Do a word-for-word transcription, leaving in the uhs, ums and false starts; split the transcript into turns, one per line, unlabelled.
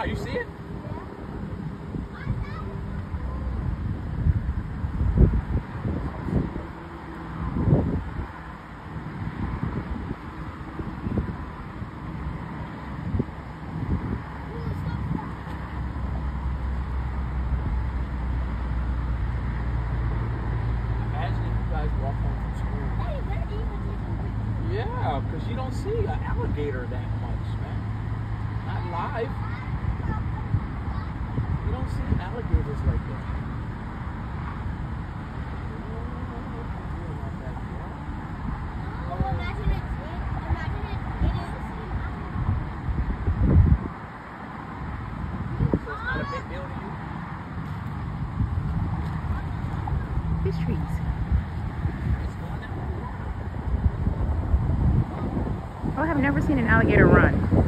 you see it?
Walk home from school.
Hey, they're even taking pictures.
Yeah, because you don't see an alligator that much, man. Not live. You don't see alligators like that.
Oh, imagine it. Imagine it. It is the same
So it's not a big deal to you?
These trees. Oh, I have never seen an alligator run.